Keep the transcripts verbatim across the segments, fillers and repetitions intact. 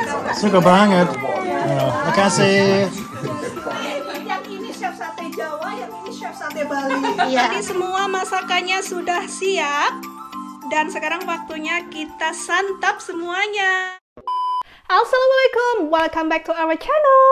Suka banget. Oh, makasih. Yang ini chef sate Jawa, yang ini chef sate Bali. Iya. Jadi semua masakannya sudah siap. Dan sekarang waktunya kita santap semuanya. Assalamualaikum, welcome back to our channel.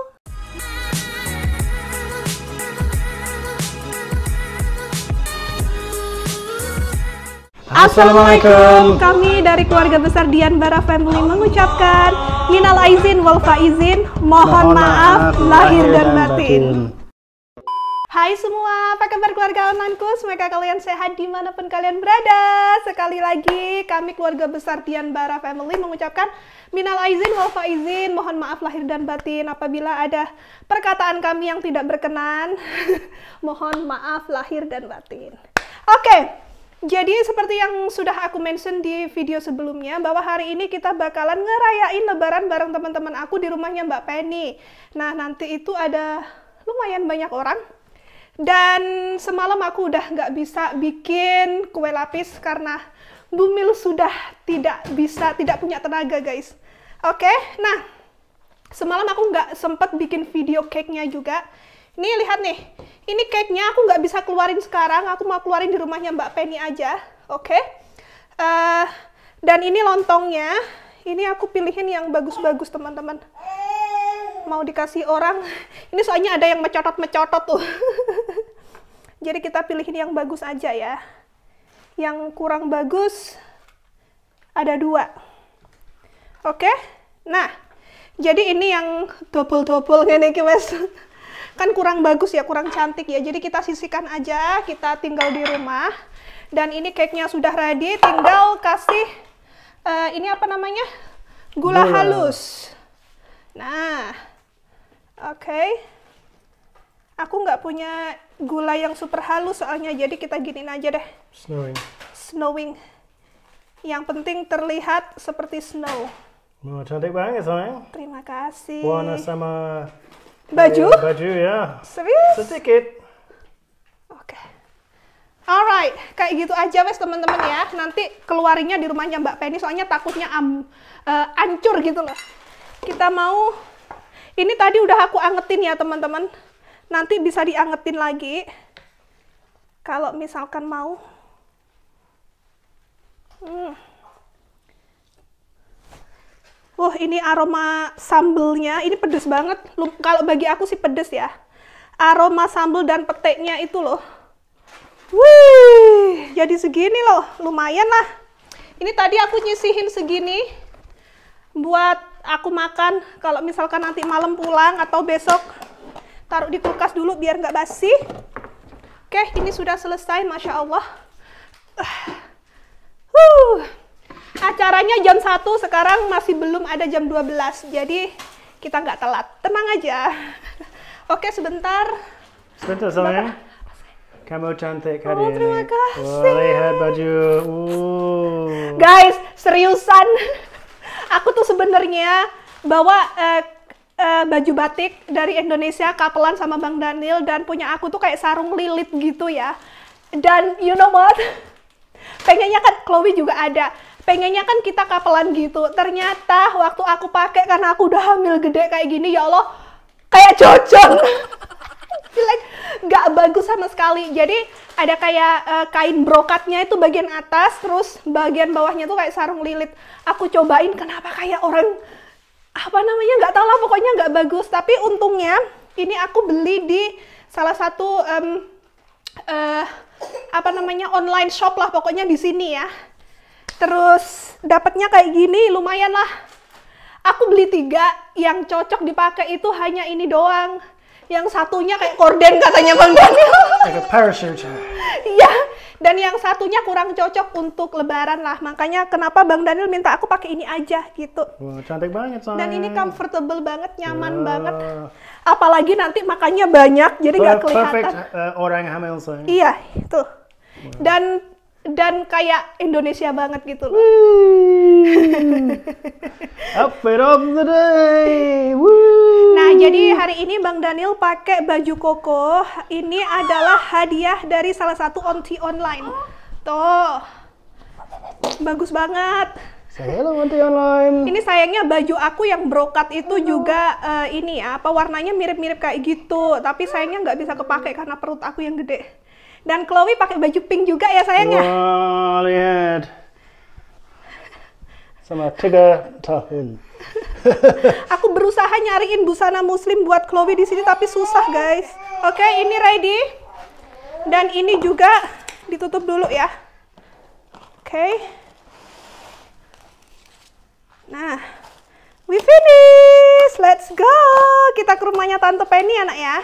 Assalamualaikum. Kami dari keluarga besar Dian Bara Family mengucapkan minal aizin wal faizin, mohon maaf lahir dan batin. Hai semua, apa kabar keluarga onlineku? Semoga kalian sehat dimanapun kalian berada. Sekali lagi kami keluarga besar Dian Bara Family mengucapkan minal aizin wal faizin, mohon maaf lahir dan batin apabila ada perkataan kami yang tidak berkenan. Mohon maaf lahir dan batin. Oke. Jadi seperti yang sudah aku mention di video sebelumnya, bahwa hari ini kita bakalan ngerayain lebaran bareng teman-teman aku di rumahnya Mbak Penny. Nah, nanti itu ada lumayan banyak orang. Dan semalam aku udah nggak bisa bikin kue lapis karena Bumil sudah tidak bisa, tidak punya tenaga guys. Oke, nah semalam aku nggak sempet bikin video cake-nya juga. Nih lihat nih, ini cake-nya aku nggak bisa keluarin sekarang, aku mau keluarin di rumahnya Mbak Penny aja, oke? Okay? Uh, dan ini lontongnya, ini aku pilihin yang bagus-bagus teman-teman. Mau dikasih orang, ini soalnya ada yang mecotot-mecotot tuh. Jadi kita pilihin yang bagus aja ya. Yang kurang bagus ada dua, oke? Okay? Nah, jadi ini yang double-double gini guys. Kan kurang bagus ya, kurang cantik ya. Jadi kita sisihkan aja, kita tinggal di rumah. Dan ini cake-nya sudah ready, tinggal kasih uh, ini apa namanya? Gula, gula. halus. Nah, oke. Okay. Aku nggak punya gula yang super halus soalnya, jadi kita giniin aja deh. Snowing. Snowing. Yang penting terlihat seperti snow. Oh, cantik banget sayang. Terima kasih. Warna sama baju? Ya, baju ya. Serius? Sedikit. Oke. Okay. Alright, kayak gitu aja wes teman-teman ya. Nanti keluarinya di rumahnya Mbak Penny, soalnya takutnya am, uh, ancur gitu loh. Kita mau, ini tadi udah aku angetin ya teman-teman. Nanti bisa diangetin lagi. Kalau misalkan mau. Hmm. Wah, ini aroma sambelnya, ini pedes banget. Kalau bagi aku sih pedes ya. Aroma sambel dan peteknya itu loh. Wih, jadi segini loh, lumayan lah. Ini tadi aku nyisihin segini buat aku makan. Kalau misalkan nanti malam pulang atau besok, taruh di kulkas dulu biar nggak basi. Oke, ini sudah selesai, Masya Allah. Uh. Acaranya jam satu, sekarang masih belum ada jam dua belas, jadi kita nggak telat. Tenang aja. Oke, sebentar. Sebentar sayang. Kamu cantik hari oh, ini. Terima kasih. Wah, lihat baju. Uh. Guys, seriusan. Aku tuh sebenarnya bawa uh, uh, baju batik dari Indonesia, kapelan sama Bang Daniel, dan punya aku tuh kayak sarung lilit gitu ya. Dan you know what? Pengennya kan Chloe juga ada. Pengennya kan kita kapelan gitu. Ternyata waktu aku pakai karena aku udah hamil gede kayak gini, ya Allah, kayak cocok. Like, nggak bagus sama sekali. Jadi ada kayak uh, kain brokatnya itu bagian atas, terus bagian bawahnya tuh kayak sarung lilit. Aku cobain, kenapa kayak orang apa namanya, nggak tahu lah, pokoknya nggak bagus. Tapi untungnya ini aku beli di salah satu um, uh, apa namanya online shop lah, pokoknya di sini ya. Terus dapatnya kayak gini, lumayan lah. Aku beli tiga, yang cocok dipakai itu hanya ini doang. Yang satunya kayak korden katanya Bang Daniel. Like a parachute. Iya, dan yang satunya kurang cocok untuk lebaran lah. Makanya kenapa Bang Daniel minta aku pakai ini aja gitu. Wah, cantik banget sayang. Dan ini comfortable banget, nyaman Wah. banget. Apalagi nanti makannya banyak, jadi nggak kelihatan. Perfect uh, orang hamil sayang. Iya, itu. Dan dan kayak Indonesia banget gitu loh. Outfit of the day. Woo. Nah, jadi hari ini Bang Daniel pakai baju koko. Ini adalah hadiah dari salah satu onti online. Tuh. Bagus banget. Say hello Auntie online. Ini sayangnya baju aku yang brokat itu juga uh, ini ya, apa warnanya mirip-mirip kayak gitu. Tapi sayangnya nggak bisa kepake karena perut aku yang gede. Dan Chloe pakai baju pink juga ya sayangnya. Wah, lihat. Sama tiga tahun. Aku berusaha nyariin busana muslim buat Chloe di sini tapi susah guys. Oke, okay, ini ready. Dan ini juga ditutup dulu ya. Oke. Okay. Nah, we finish. Let's go. Kita ke rumahnya Tante Penny anak ya.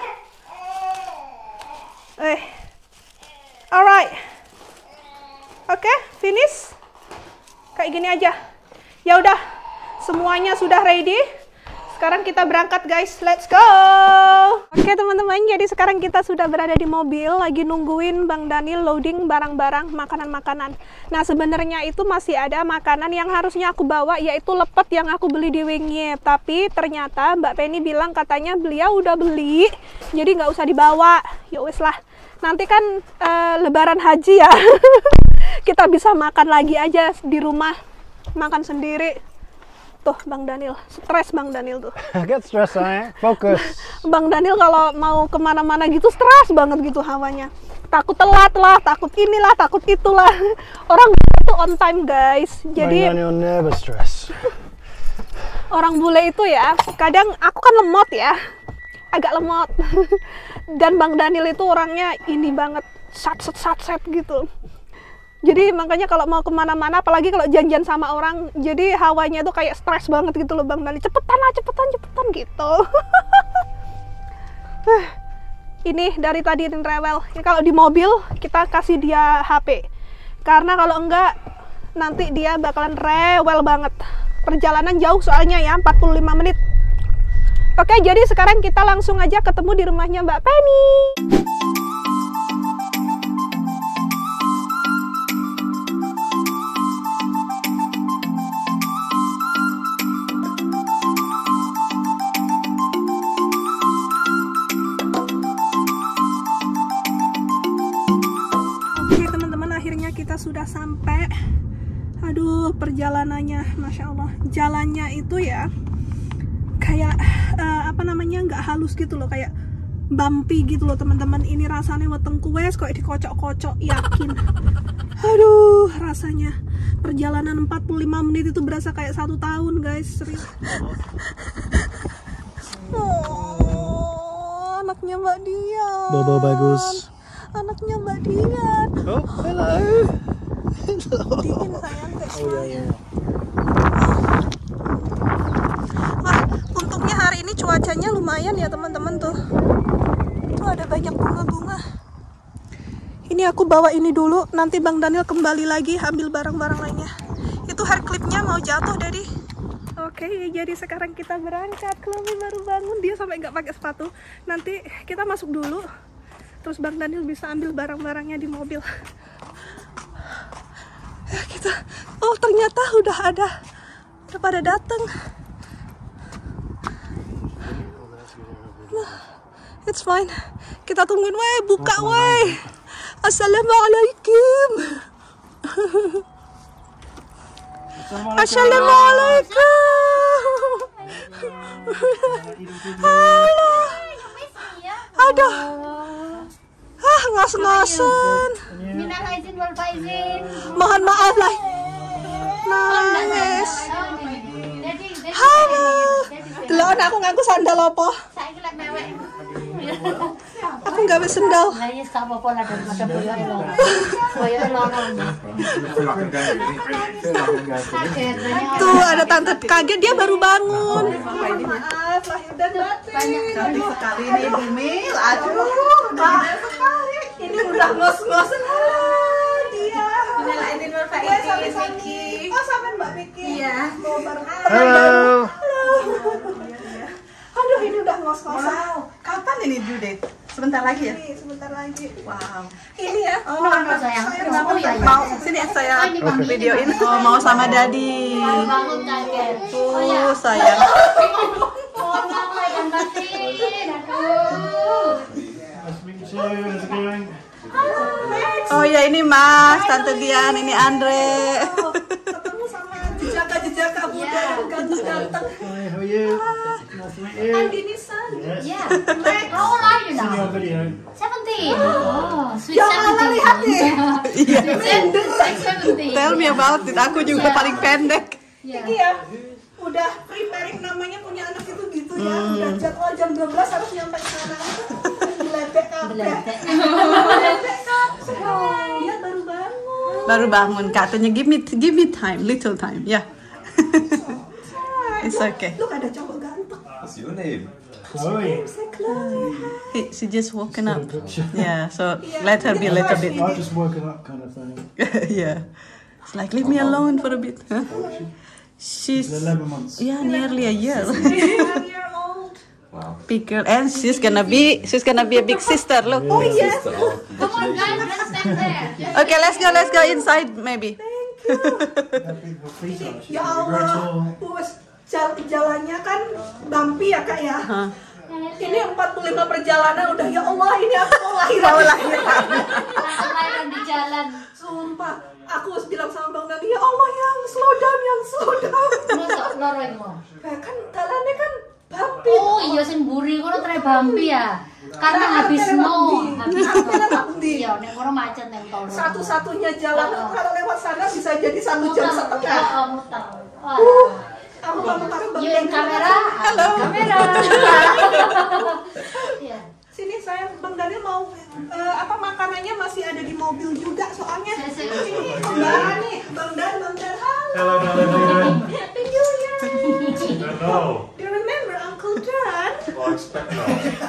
Eh. Alright. Oke, okay, finish. Kayak gini aja. Ya udah, semuanya sudah ready. Sekarang kita berangkat guys, let's go. Oke okay, teman-teman, jadi sekarang kita sudah berada di mobil, lagi nungguin Bang Daniel loading barang-barang, makanan-makanan. Nah sebenarnya itu masih ada makanan yang harusnya aku bawa, yaitu lepet yang aku beli di Wingip. Tapi ternyata Mbak Penny bilang katanya beliau udah beli, jadi nggak usah dibawa. Ya wes lah, nanti kan uh, lebaran haji ya, kita bisa makan lagi aja di rumah. Makan sendiri. Tuh Bang Daniel, stres Bang Daniel tuh. Get stress saya, fokus. Bang Daniel kalau mau kemana-mana gitu stres banget gitu hawanya. Takut telat lah, takut inilah, takut itulah. Orang itu on time guys. Jadi Bang Daniel never stress. Orang bule itu ya, kadang aku kan lemot ya, agak lemot. Dan Bang Daniel itu orangnya ini banget, sat set sat set gitu. Jadi makanya kalau mau kemana-mana, apalagi kalau janjian sama orang, jadi hawanya tuh kayak stres banget gitu loh Bang Dani. Cepetan lah, cepetan, cepetan gitu. Ini dari tadi rewel. Ini kalau di mobil kita kasih dia H P. Karena kalau enggak nanti dia bakalan rewel banget. Perjalanan jauh soalnya ya, empat puluh lima menit. Oke, jadi sekarang kita langsung aja ketemu di rumahnya Mbak Penny. Kita sudah sampai. Aduh, perjalanannya Masya Allah, jalannya itu ya kayak uh, apa namanya, nggak halus gitu loh, kayak bumpy gitu loh teman-teman. Ini rasanya wetengku wes kok dikocok-kocok, yakin. Aduh, rasanya perjalanan empat puluh lima menit itu berasa kayak satu tahun guys, serius. Oh, anaknya Mbak Dian. Bobo bagus. Anaknya Mbak Dian. Oh, hello. Diin sayang guys. Oh iya iya. Wah, untungnya hari ini cuacanya lumayan ya teman-teman tuh. Tuh ada banyak bunga-bunga. Ini aku bawa ini dulu, nanti Bang Daniel kembali lagi ambil barang-barang lainnya. Itu hair clipnya mau jatuh Daddy. Oke, jadi sekarang kita berangkat. Chloe baru bangun, dia sampai nggak pakai sepatu. Nanti kita masuk dulu. Terus Bang Daniel bisa ambil barang-barangnya di mobil. Ya kita, oh ternyata udah ada, udah pada datang. Nah, it's fine. Kita tungguin, weh, buka, weh. Assalamualaikum. Assalamualaikum. Halo. Aduh. Ah, ngos-ngosan. Minal aizin wal faizin. Mohon maaf lah. Nangis. Halo. Delok aku ngaku sandal apa? Saiki lek mewek. Aku nggak bisa sendal. Lah yes gak apa-apa lah daripada boyoke lho. Boyoke lorong. Tuh ada tante kaget, dia baru bangun. Maaf lahir dan batin. Cantik sekali nih Ibu Mil. Aduh, Ini udah ngos-ngosan. Dia. Minal aizin wal Dia sampai faizin. Miki. Oh sampai Mbak Miki. Iya. Oh, baru. Halo. Aduh ini udah ngos-ngosan. Wow, kapan ini due date? Sebentar lagi ya? Ini sebentar lagi. Wow. Ini ya. Oh, no, sayang. Kenapa ya? Mau sini saya videoin. Oh, mau sama Dadi. Bangun kaget. Oh, sayang. Mohon maaf lahir dan batin. Aduh. Oh ya ini Mas, Tante Dian, ini Andre. Ketemu sama jejak ganteng-ganteng. Hi, how are you? Nice to meet you. Andini-san. Yes. Yeah. How old are you Seen your now? video. Seventeen. Oh, sweet Ya Allah, lihat nih. seventeen. Like seventeen. Tell me about it. Aku juga paling pendek. Yeah. Ini ya, udah preparing namanya punya anak itu gitu ya. Udah jadwal jam dua belas harus nyampe sana. Beletek kabeh. Beletek. Dia baru bangun. Baru bangun katanya give me give me time, little time. Ya. Yeah. It's okay. Look, ada cowok ganteng. What's your name? Chloe. Say Chloe. He, she just woken up. Picture. Yeah, so let her be a little bit. I've just woken up kind of thing. Yeah. It's like leave me alone for a bit. Huh? She's eleven months. yeah, nearly a year. One year old. Wow. Big girl, and she's gonna be she's gonna be a big sister. Look. Oh yes. Sister, oh, Come on, guys, congratulations. let's stand there. Just Okay, let's go. Let's go inside maybe. That big feet are. Ya Very Allah, tall. Wes, jal- jalannya kan bumpy ya kak ya. Huh. Ini empat puluh lima perjalanan udah, ya Allah, ini aku mau lahiran. Mau lahiran. lahiran di jalan. Sumpah, aku harus bilang sama Bang Dani, ya Allah yang slow down, yang slow down. Masa lorong mo. Nah, kan jalannya kan bumpy. Oh iya sing buri kono tre bambi ya. Karena habis snow, habis snow. Iya, nek kono macet nek tol. Satu-satunya jalan kalau lewat sana bisa jadi satu jam setengah. Oh, muter. Wah. Aku mau taruh Bang Yuk, Dani. kamera. Halo. Kamera. Iya. Sini saya Bang Daniel mau eh, apa makanannya masih ada di mobil juga soalnya. Ini kembaran nih, Bang Dan, Bang Dan. Halo. Hello, hello, Happy New Year. hello. Do you remember Uncle Dan? Well, I expect not.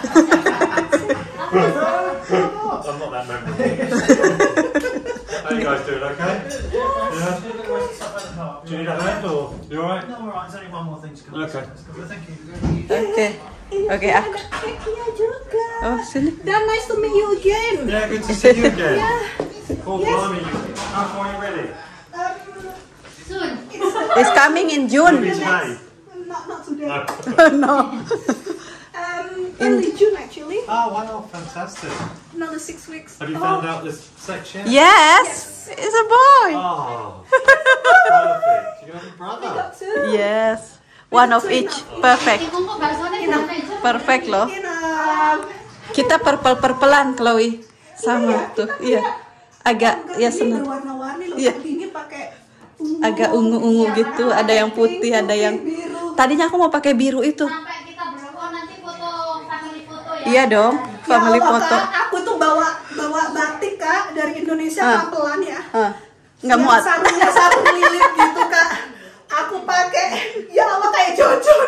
I'm not that memorable. How you guys doing? Okay? Yeah. Do you need a hand or you alright? No, alright, there's only one more thing to come. Okay. Thank you. Okay. Ini Oke, ada aku. cake-nya juga. Oh, sini. Dan nice to meet you again. Yeah, good to see you again. Yeah. Oh, Yes. blimey, you. How far are you ready? Um, Soon. It's coming in June. Maybe today. not not today. No. No. Um, early June actually. Oh, wow, fantastic. Another six weeks. Have you found out this sex yet? Yes, it's a boy. Oh, perfect. You have a brother. Got two. Yes, one of each. Perfect. Ikut kok baksonya gimana itu? Perfect loh. In, um, Kita perpel-perpelan, Chloe. Sama tuh. Iya. Agak ya ini senang. berwarna-warni loh. Iya. Tadi ini pakai ungu. Agak ungu-ungu Iya, gitu, ada yang putih, ada yang biru. Tadinya aku mau pakai biru itu. Sampai kita berapa nanti foto family foto ya? Iya dong, family Ya Allah, foto. Kak, aku tuh bawa bawa batik Kak dari Indonesia Ah. pelan ya. Ah, nggak Yang muat. sarungnya sarung lilit gitu Kak. Aku pakai, ya Allah kayak Jojon.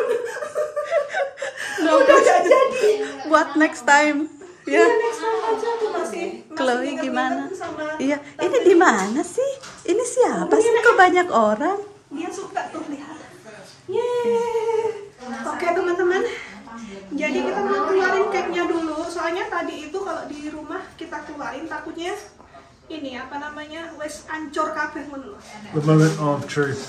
Udah gak jadi. Buat next time. Ya Ya. next time aja tuh masih. masih Chloe ingat-ingat gimana? sama Iya. Ini tante di mana sih? Ini siapa sih? Kok banyak orang? Dia suka tuh lihat. Yeay. Oke teman-teman. Jadi kita mau keluarin cake-nya dulu. Soalnya tadi itu kalau di rumah kita keluarin takutnya ini apa namanya wes ancur kabeh ngono. The moment of truth.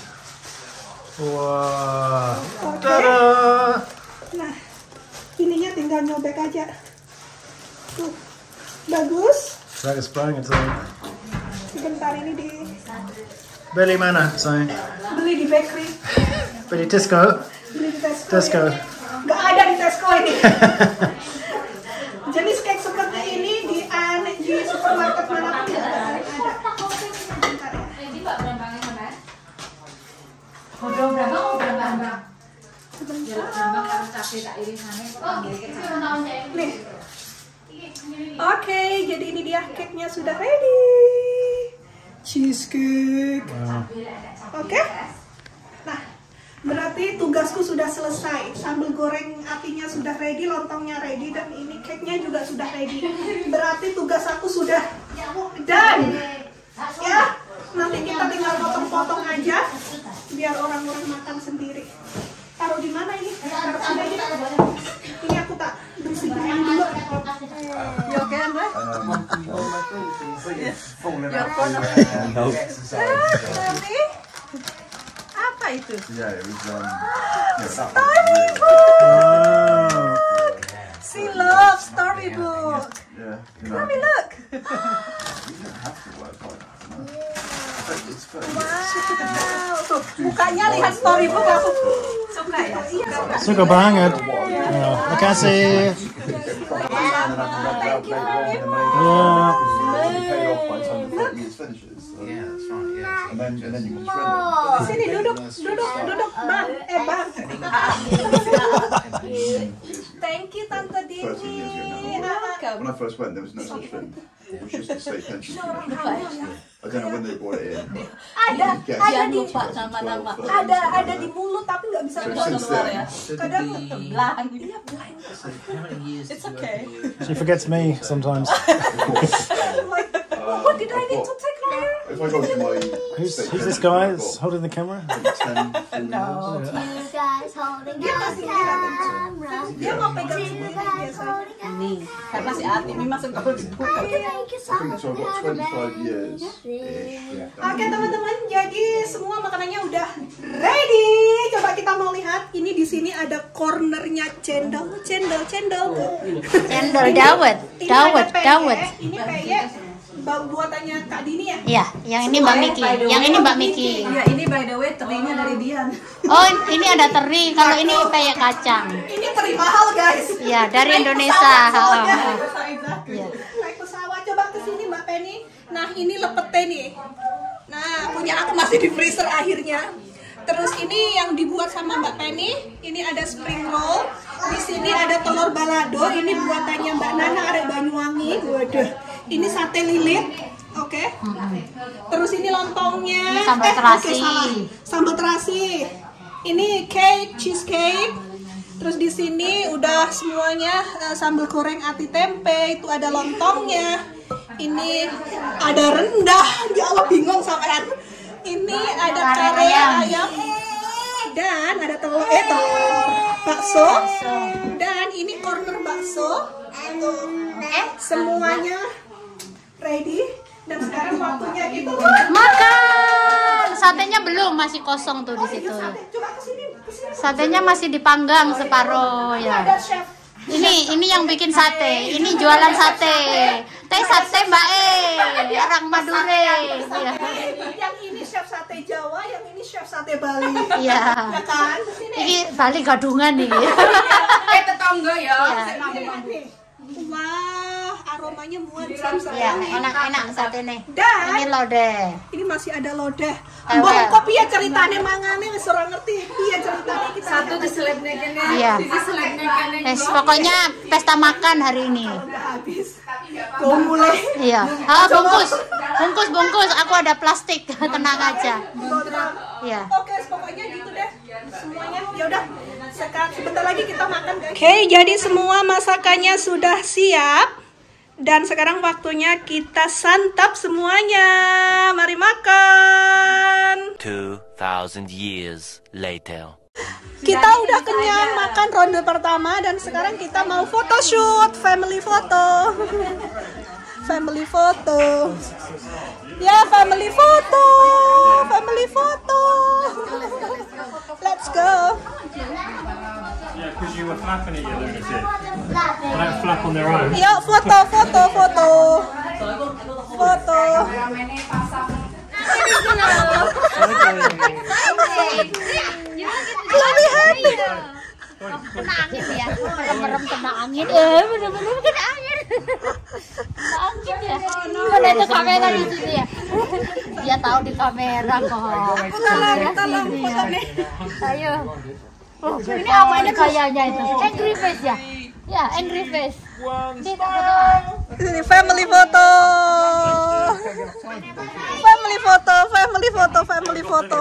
Wow. Oke. Ta-da! Nah, ininya tinggal nyobek aja. Tuh. Bagus. Satisfying, it's like. Sebentar ini di Beli mana, sayang? beli di bakery, Beli Tesco. beli di Tesco. Tesco. Ya. Nggak ada di Tesco ini. Jenis cake seperti ini di ane- di supermarket manapun nggak ada. Bentar ya. Ini Mbak Brambangnya mana? Udah berapa? Udah berapa? Brambang harus cafe tak irisannya. Oh, itu tahunnya. Nih. Oke, jadi ini dia cake-nya sudah ready. Cheesecake. Wow. Oke. Nah, berarti tugasku sudah selesai. Sambal goreng apinya sudah ready, lontongnya ready, dan ini cake-nya juga sudah ready. Berarti tugas aku sudah done. Ya, nanti kita tinggal potong-potong aja biar orang-orang makan sendiri. Taruh di mana ini? Taruh sini aja. Ini aku tak bersihin dulu. You okay, Andre? No. Nanti apa itu? Yeah, it was um. Wow. She loves storybook. Yeah, you know. Let me look. You don't have to work like that. You know? But it's very. Wow, tuh mukanya lihat storybook langsung. Suka banget. Oh, makasih. Yeah. Yeah, that's right. Yeah. And then, and then you can surrender. Sini duduk, duduk, duduk, bang, eh bang. Thank you Tante Dini. When I first went, there was no such thing. It was just a state pension scheme. I don't know when they brought it in. Ada, ada di, nama-nama. ada, ada di mulut tapi nggak bisa So keluar since keluar ya. then, Kadang belang. Iya belang. It's okay. She forgets me sometimes. Like, what did I need to take her? if I go to my Who's, state who's this pension, guy I've that's got holding the camera? ten, No. Two guys holding a camera. Dia mau pegang Two sendiri guys biasa. holding a Nih, karena si Ati ini masuk ke dibuka. I can make you I think so. I've got something twenty-five years. Oke teman-teman, jadi semua makanannya udah ready. Coba kita mau lihat. Ini di sini ada cornernya cendol, cendol, cendol. Cendol dawet, Ini dawet, ada peye, dawet. Ini peye bu- buatannya Kak Dini ya? Iya, yang ini Mbak Miki, yang ini Mbak Miki. Iya, ini by the way terinya dari Dian. Oh, ini ada teri. Kalau ini peyek kacang. Ini teri mahal guys. Iya, dari Naik Indonesia. pesawat soalnya. Oh, oh. Iya. Naik pesawat, coba ke sini Mbak Penny. Nah ini lepete nih. Nah punya aku masih di freezer akhirnya. Terus ini yang dibuat sama Mbak Penny. Ini ada spring roll. Di sini ada telur balado. Ini buatannya Mbak Nana arek Banyuwangi. Waduh. Ini sate lilit. Oke. Terus ini lontongnya. Sambal Eh, terasi. oke, salah. Sambal terasi. Ini cake, cheesecake. Terus di sini udah semuanya uh, sambal goreng ati tempe, itu ada lontongnya. Ini ada rendang, ya Allah bingung sampean. Ini ada Kare kare ayam. ayam dan ada telur eh telur bakso. Dan ini corner bakso. Eh, semuanya ready dan sekarang waktunya kita Makan. Satenya belum, masih kosong tuh di situ. Coba ke sini, ke sini. Satenya masih dipanggang separuh Ada ya. chef. Ini ini yang bikin sate. Ini jualan sate. Teh sate Mbak E, orang Madura. Iya. Yang ini chef sate Jawa, yang ini chef sate Bali. Iya. Ya kan? Sini. Ini Bali gadungan nih. Eh, tetangga ya. Wah, aromanya muncul Iya, sayang. enak-enak sate nih. Dan Ini lodeh. ini masih ada lodeh. Ewe. Mbok kok piye ceritane mangane wis ora ngerti. Piye ceritane kita. Satu diselebne kene. Iya. Diselebne kene. Wes, pokoknya pesta makan hari ini. udah habis. Kau mulai. Iya. Ah, bungkus. Bungkus, bungkus. Aku ada plastik. Tenang aja. Iya. Oke, pokoknya gitu deh. Semuanya. Ya udah. Sekarang sebentar lagi kita makan, guys. Oke, jadi semua masakannya sudah siap. Dan sekarang waktunya kita santap semuanya. Mari makan. Two thousand years later. Kita udah kenyang makan ronde pertama dan sekarang kita mau photoshoot, family photo. Family photo. Ya, family photo. Family photo. Let's go. Yeah, because you were flapping at your lunatic. They don't flap on their own. Yuk, foto, foto, foto. Foto. Lebih happy. Kena angin ya. Merem-merem kena angin. Eh, bener-bener kena angin. Kena angin ya. Mana itu kamera di sini ya? Dia tahu di kamera kok. Tolong, tolong, foto nih. Ayo. Oh, ini apa ini kayaknya itu? Angry face ya? Ya, angry face. Ini family photo. Family photo, family photo, family photo.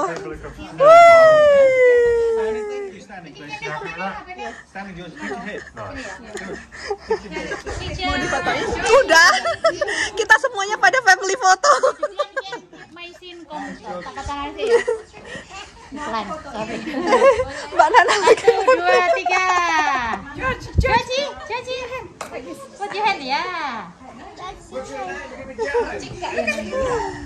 Mau difotoin? Udah. Kita semuanya pada family photo. Pelan, sorry. Mbak Nana lagi. Satu, dua, tiga. Caci, caci. Put your hand, ya.